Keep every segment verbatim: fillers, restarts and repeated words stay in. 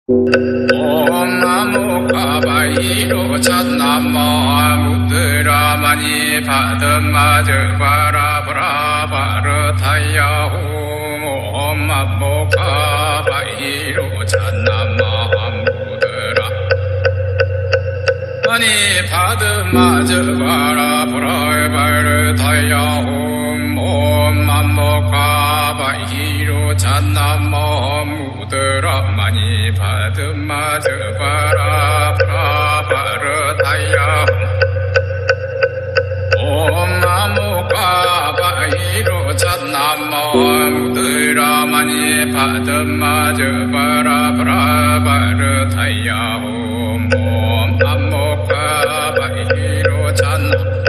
Om Namo Kabairo Chatnama Mudra Mani Padma Javara Brahma Thaya Om Namo Kabairo Chatnama Mudra Mani Padma Javara Brahma Thaya Om Namo Kabairo Chatnama Mudra Mani Padma Javara Brahma Thaya Om Namo Kabairo Chatnama Mudra Mani Padma Javara Brahma Thaya Om Namo Kabairo Chatnama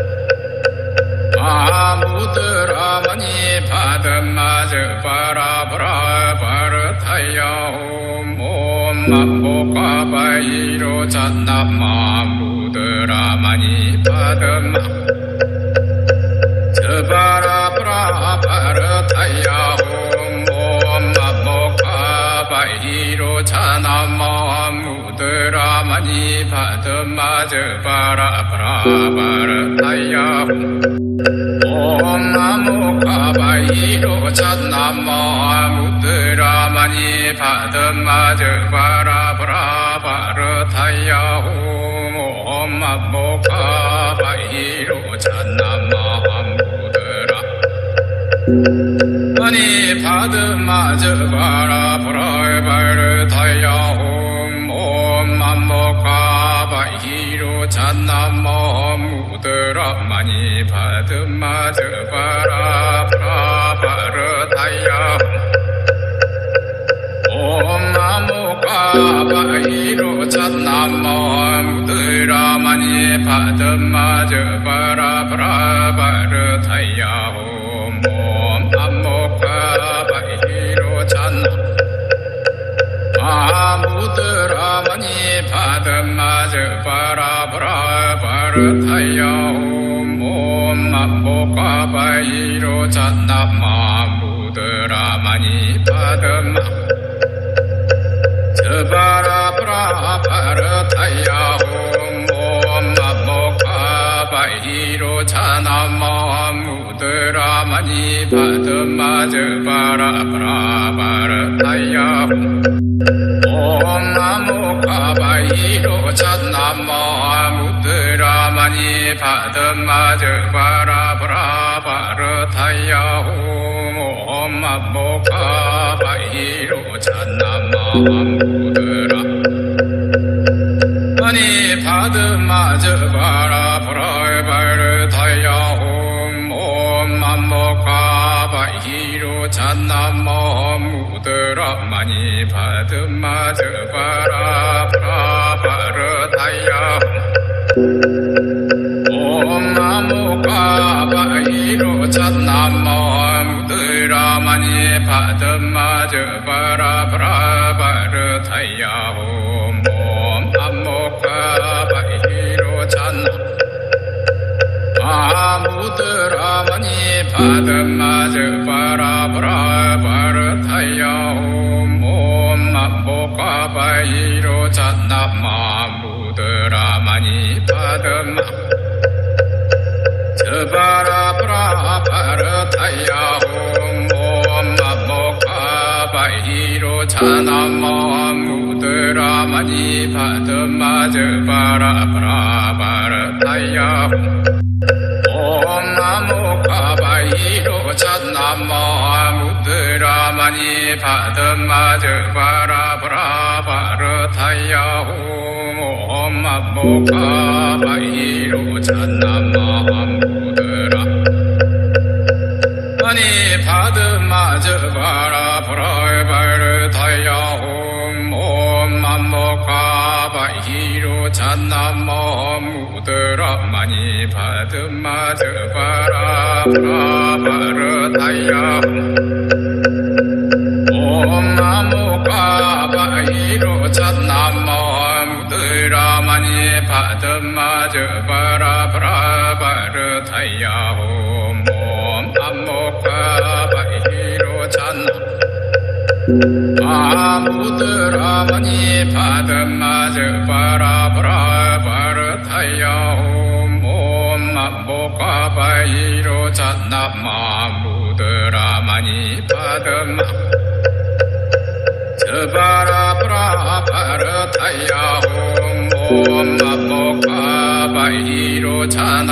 Mudra Mani Padma Javara Brahma Thaya Om Namo Kabairo Chatnama Mudra Mani Padma Javara Brahma Thaya Om Namo Kabairo Chatnama Mudra Mani Padma Javara Brahma Thaya Om Namo Kabairo Chatnama Mudra Mani Padma Javara Brahma Thaya Om Namo Kabairo Chatnama Mudra Mani Padma Javara Brahma Thaya Om Namo Kabairo Chatnama Mudra Mani Padma Javara Brahma Thaya Om Namo Kabairo Chatnama Mudra Mani Padma Javara Brahma Thaya Om Namo Kabairo Chatnama Mudra Mani Padma Javara Brahma Thaya Om Namo Kabairo Chatnama Mudra Mani Padma Javara Brahma Thaya Om Namo Kabairo Chatnama Mudra Mani Padma Javara Brahma Thaya Om Namo Kabairo Chatnama Mudra Mani Padma Javara Brahma Thaya Om Namo Kabairo Chatnama Mudra Mani Padma Javara Brahma Thaya Om Namo Kabairo Chatnama Mudra Mani Padma Javara Brahma Thaya Om Namo Kabairo Chatnama Mudra Mani Padma Javara Brahma Thaya Om Namo Kabairo Chatnama Mudra Mani Padma Javara Brahma Thaya Om Namo Kabairo Chatnama Mudra Mani Padma Javara Brahma Thaya Om Namo Kabairo Chatnama Mudra Mani Padma Javara Brahma Thaya Om Namo Kabairo Chatnama Mudra Mani Padma Javara Brahma Thaya Om Namo Kabairo Chatnama Mudra Mani Padma Javara Brahma Thaya Om Namo Kabairo Chatnama Mudra Mani Padma Javara Brahma Thaya Om Namo Kabairo Chatnama Mudra Mani Padma Javara Brahma Thaya Om Namo Kabairo Chatnama 아무드라마니 파드마즈 바라브라바르타야오 옴마보카바이로 잣나마무드라마니 파드마 즈바라브라바르타야오 옴마보카바이로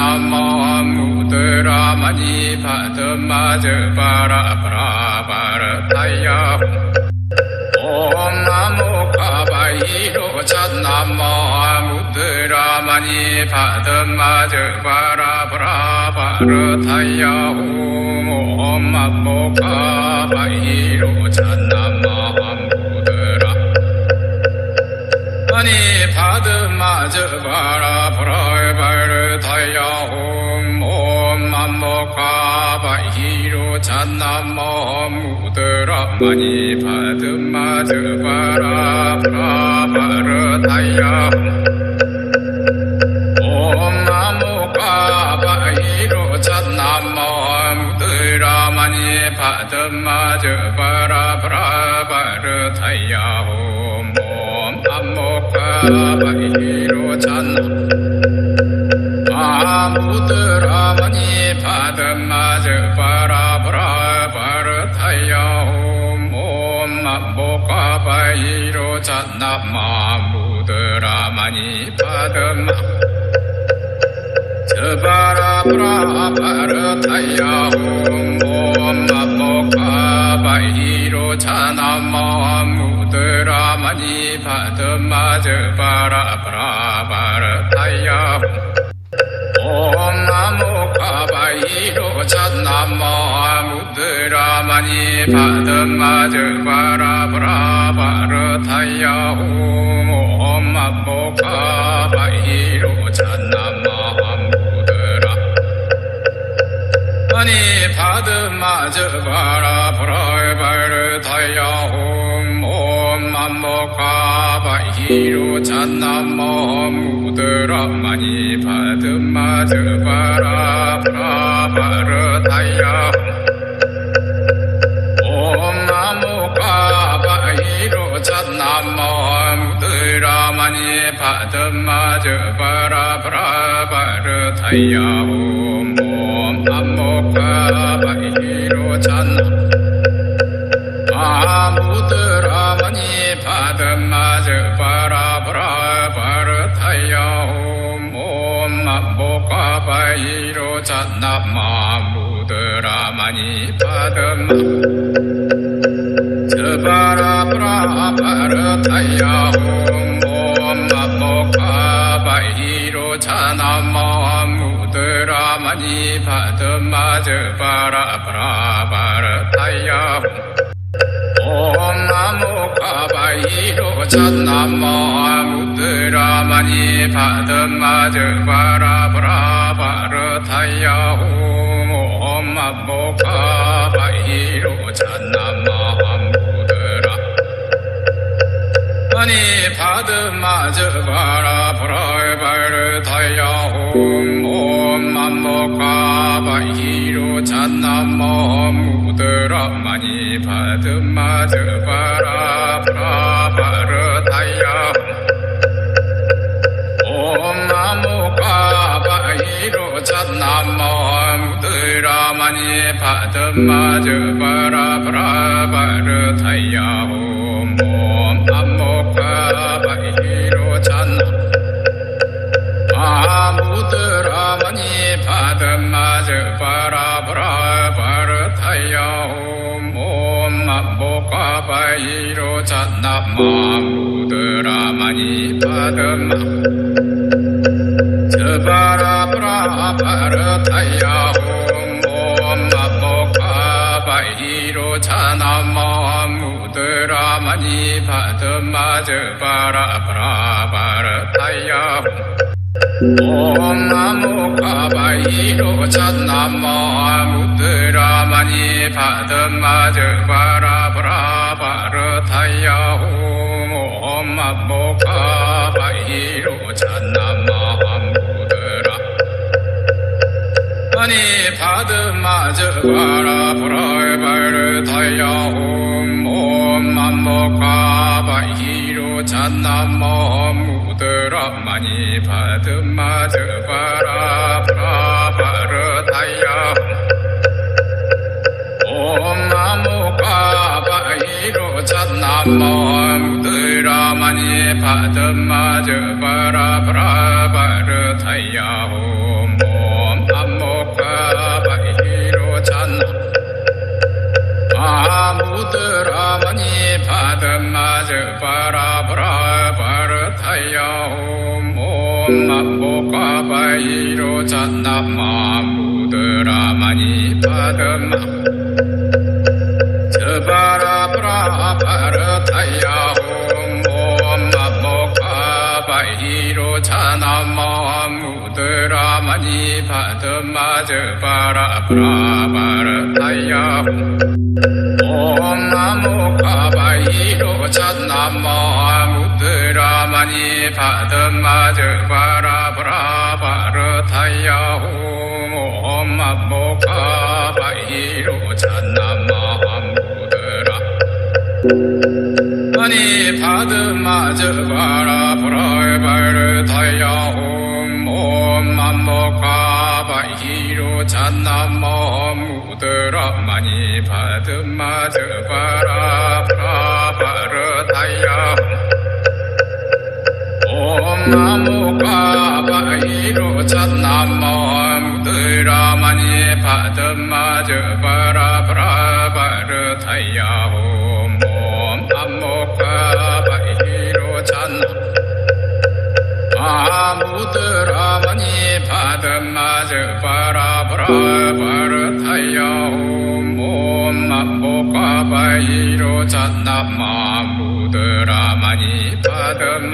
잣나마무드라마니 파드마즈 바라브라바르타야오 옴 나모 가바이로 잣나마 무드라마니 파드마즈 바라브라바르타야오 옴 나모 가바이로 잣나마 무드라 마니 파드마즈 바라브라바르타야오 옴 나모 가바이로 잣나마 무드라마니 파드마즈 바라브라바르타야오 옴 나모 가바이로 잣나마 무드라마니 파드마즈 바라브라바르타야오 옴 나모 가바이로 잣나마 무드라마니 파드마즈 바라브라바르타야오 옴 나모 가바이로 잣나마 무드라마니 파드마 즈바라브라바르타야오 옴 나모 가바이로 잣나마 무드라마니 파드마즈 바라브라바르타야오 옴 나모 가바이로 잣나마 무드라마니 파드마즈 바라브라바르타야오 옴 나모 가바이로 잣나마 무드라 마니 파드마즈 바라브라바르타야오 옴 나모 가바이로 잣나마 무드라마니 파드마즈 바라브라바르타야오 옴 나모 가바이로 잣나마 무드라마니 파드마즈 바라브라바르타야오 옴 나모 가바이로 잣나마 무드라마니 파드마즈 바라브라바르타야오 옴 나모 가바이로 잣나마 무드라마니 파드마 즈바라브라바르타야오 옴 나모 가바이로 잣나마 무드라마니 파드마즈 바라브라바르타야오 옴 나모 가바이로 잣나마 무드라마니 파드마즈 바라브라바르타야오 옴 나모 가바이로 잣나마 무드라 마니 파드마즈 바라브라바르타야오 옴 나모 가바이로 잣나마 무드라마니 파드마즈 바라브라바르타야오 옴 나모 가바이로 잣나마 무드라마니 파드마즈 바라브라바르타야오 옴 나모 가바이로 잣나마 무드라마니 파드마즈 바라브라바르타야오 옴 나모 가바이로 잣나마 무드라마니 파드마 즈바라브라바르타야오 옴 나모 가바이로 잣나마 무드라마니 파드마즈 바라브라바르타야오 옴 나모 가바이로 잣나마 무드라마니 파드마즈 바라브라바르타야오 옴 나모 가바이로 잣나마 무드라 아니 파드마저 바라 브라에 바르 타야홈 옴맘모카바히로 잔나모 무드라 마니 파드마저 바라 브라 바르 타야홈 옴맘모카바히로 잔나모 무드라 마니 파드마저 바라 브라 바르 타야홈 암모카바히로 잔나 아무드라마니 파드마저 바라브라 바르타야홈 옴암모카바히로 잔나 마무드라마니 파드마 저바라브라 바르타야홈 옴암모카바히로 잔나 마무드라마니 파드마저 바라브라 바르타야홈 옴나모카바히로 잔나마 무드라마니 파드마저 바라브라 바르타야홈 옴나모카바히로 잔나마 무드라 아니 파드마저 바라브라 바르타야홈 옴나모카바히로 잔나마 무드라마니 파드마저 바라브라 바르타야홈 옴나모카바히로 잔나마 무드라마니 파드마저 바라브라 바르타야홈 옴나모카바히로 잔나 아무드라마니 파드마저 바라브라 바르타야홈 옴나모카바히로 잔나마 무드라마니 파드마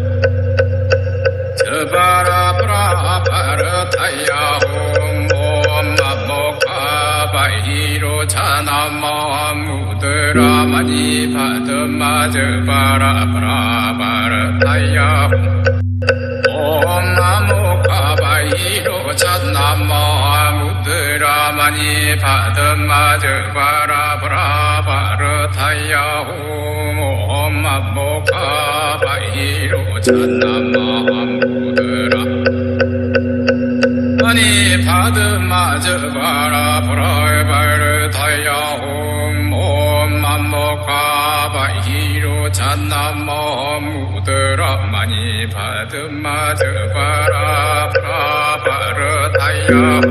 저바라브라 바르타야홈 옴나모카바히로 잔나마 무드라마니 파드마저 바라브라 바르타야홈 옴나모카바히로 잔나마 무드라마니 파드마저 바라브라 바르타야홈 옴나모카바히로 잔나마 무드라 아니 파드마저 바라브라 바르타야홈 옴나모카바히로 잔나마 무드라마니 파드마저 바라브라 바르타야홈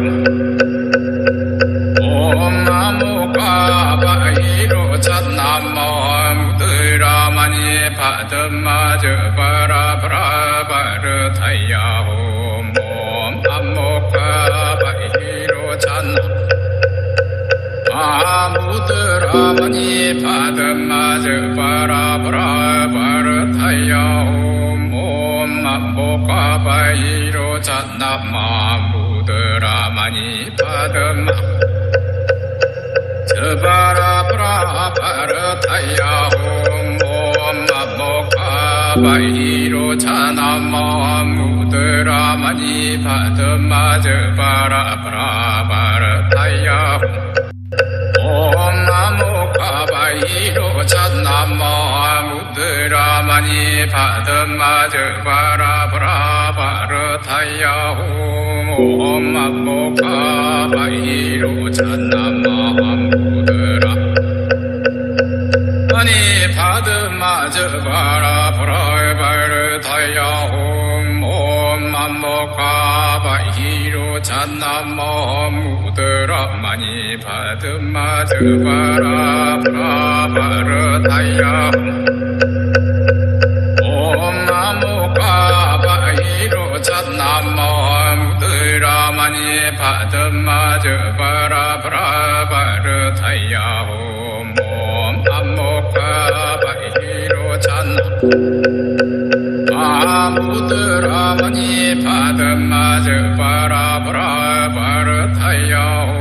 옴나모카바히로 잔나마 무드라마니 파드마저 바라브라 바르타야홈 옴나모카바히로 잔나 아무드라마니 파드마저 바라브라 바르타야홈 옴나모카바히로 잔나마 무드라마니 파드마 저바라브라 바르타야홈 옴나모카바히로 잔나마 무드라마니 파드마저 바라브라 바르타야홈 옴나모카바히로 잔나마 무드라마니 파드마저 바라브라 바르타야홈 옴나모카바히로 잔나마 무드라 아니 파드마저 바라브라 바르타야홈 옴나모카바히로 잔나마 무드라마니 파드마저 바라브라 바르타야홈 옴나모카바히로 잔나마 무드라마니 파드마저 바라브라 바르타야홈 옴나모카바히로 잔나 아무드라마니 파드마저 바라브라 바르타야홈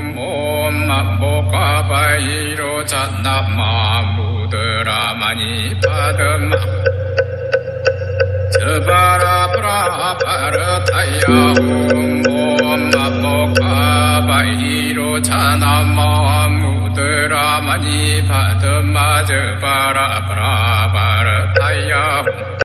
옴나모카바히로 잔나마 무드라마니 파드마 저바라브라 바르타야홈 Bairo Chanama Mudra Mani Padma Jabara Brabara Taya